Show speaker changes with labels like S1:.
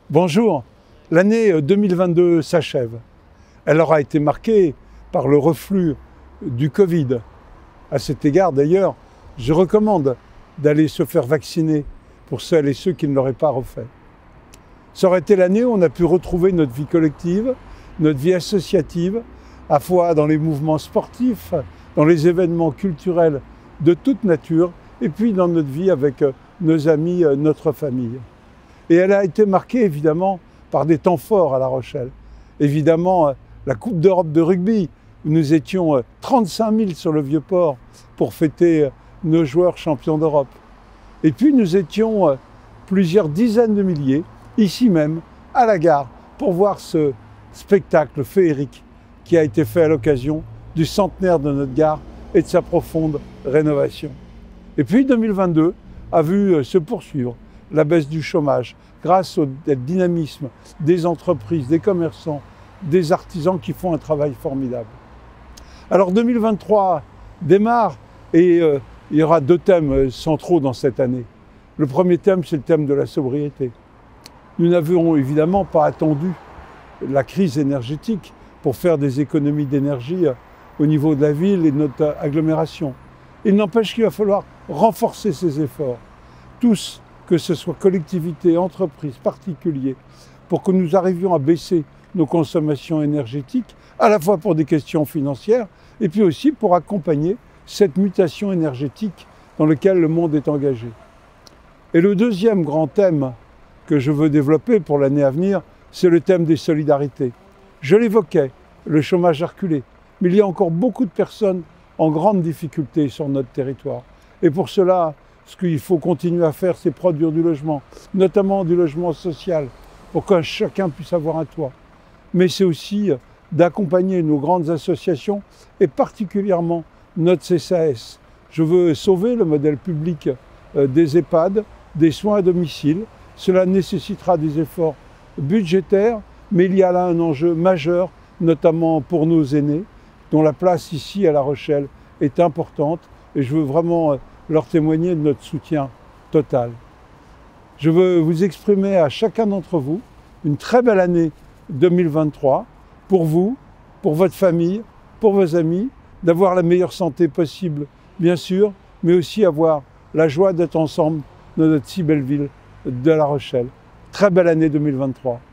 S1: Bonjour, l'année 2022 s'achève. Elle aura été marquée par le reflux du Covid. À cet égard d'ailleurs, je recommande d'aller se faire vacciner pour celles et ceux qui ne l'auraient pas refait. Ça aurait été l'année où on a pu retrouver notre vie collective, notre vie associative, à la fois dans les mouvements sportifs, dans les événements culturels de toute nature, et puis dans notre vie avec nos amis, notre famille. Et elle a été marquée évidemment par des temps forts à La Rochelle. Évidemment, la Coupe d'Europe de rugby, où nous étions 35 000 sur le Vieux-Port pour fêter nos joueurs champions d'Europe. Et puis nous étions plusieurs dizaines de milliers, ici même, à la gare, pour voir ce spectacle féerique qui a été fait à l'occasion du centenaire de notre gare et de sa profonde rénovation. Et puis 2022 a vu se poursuivre la baisse du chômage grâce au dynamisme des entreprises, des commerçants, des artisans qui font un travail formidable. Alors 2023 démarre et il y aura deux thèmes centraux dans cette année. Le premier thème, c'est le thème de la sobriété. Nous n'avons évidemment pas attendu la crise énergétique pour faire des économies d'énergie au niveau de la ville et de notre agglomération. Il n'empêche qu'il va falloir renforcer ces efforts, tous, que ce soit collectivités, entreprises, particuliers, pour que nous arrivions à baisser nos consommations énergétiques, à la fois pour des questions financières, et puis aussi pour accompagner cette mutation énergétique dans laquelle le monde est engagé. Et le deuxième grand thème que je veux développer pour l'année à venir, c'est le thème des solidarités. Je l'évoquais, le chômage a reculé, mais il y a encore beaucoup de personnes en grande difficulté sur notre territoire. Et pour cela, ce qu'il faut continuer à faire, c'est produire du logement, notamment du logement social, pour que chacun puisse avoir un toit. Mais c'est aussi d'accompagner nos grandes associations et particulièrement notre CCAS. Je veux sauver le modèle public des EHPAD, des soins à domicile. Cela nécessitera des efforts budgétaires, mais il y a là un enjeu majeur, notamment pour nos aînés, dont la place ici à La Rochelle est importante. Et je veux vraiment leur témoigner de notre soutien total. Je veux vous exprimer à chacun d'entre vous une très belle année 2023 pour vous, pour votre famille, pour vos amis, d'avoir la meilleure santé possible, bien sûr, mais aussi avoir la joie d'être ensemble dans notre si belle ville de La Rochelle. Très belle année 2023.